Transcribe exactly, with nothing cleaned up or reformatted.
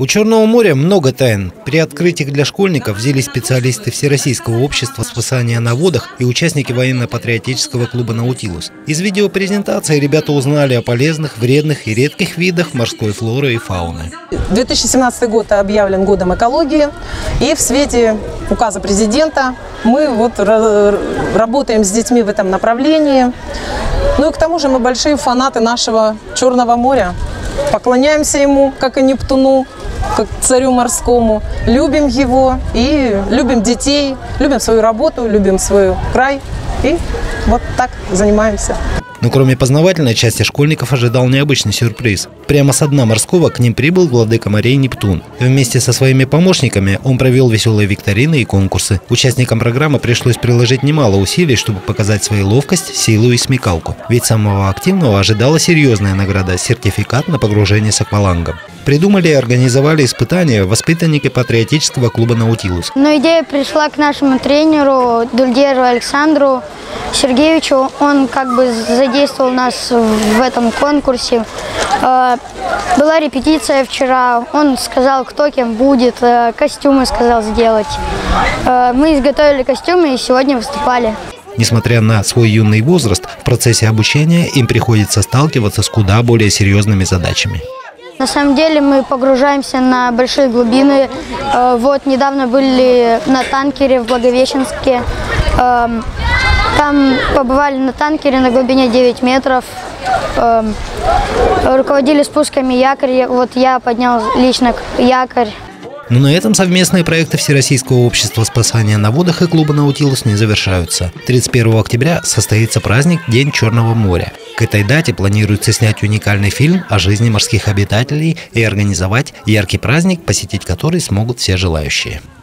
У Черного моря много тайн. При открытиях для школьников взялись специалисты Всероссийского общества спасания на водах и участники военно-патриотического клуба «Наутилус». Из видеопрезентации ребята узнали о полезных, вредных и редких видах морской флоры и фауны. две тысячи семнадцатый год объявлен годом экологии, и в свете указа президента мы вот работаем с детьми в этом направлении. Ну и к тому же мы большие фанаты нашего Черного моря. Поклоняемся ему, как и Нептуну, как царю морскому. Любим его и любим детей, любим свою работу, любим свой край. И вот так занимаемся. Но кроме познавательной части школьников ожидал необычный сюрприз. Прямо со дна морского к ним прибыл владыка морей Нептун. Вместе со своими помощниками он провел веселые викторины и конкурсы. Участникам программы пришлось приложить немало усилий, чтобы показать свою ловкость, силу и смекалку. Ведь самого активного ожидала серьезная награда – сертификат на погружение с аквалангом. Придумали и организовали испытания воспитанники патриотического клуба «Наутилус». Но идея пришла к нашему тренеру Дульдеру Александру Сергеевичу. Он как бы задействовал нас в этом конкурсе. Была репетиция вчера. Он сказал, кто кем будет. Костюмы сказал сделать. Мы изготовили костюмы и сегодня выступали. Несмотря на свой юный возраст, в процессе обучения им приходится сталкиваться с куда более серьезными задачами. На самом деле мы погружаемся на большие глубины. Вот недавно были на танкере в Благовещенске. Там побывали на танкере на глубине девять метров. Руководили спусками якоря. Вот я поднял лично якорь. Но на этом совместные проекты Всероссийского общества спасания на водах и клуба «Наутилус» не завершаются. тридцать первого октября состоится праздник День Черного моря. К этой дате планируется снять уникальный фильм о жизни морских обитателей и организовать яркий праздник, посетить который смогут все желающие.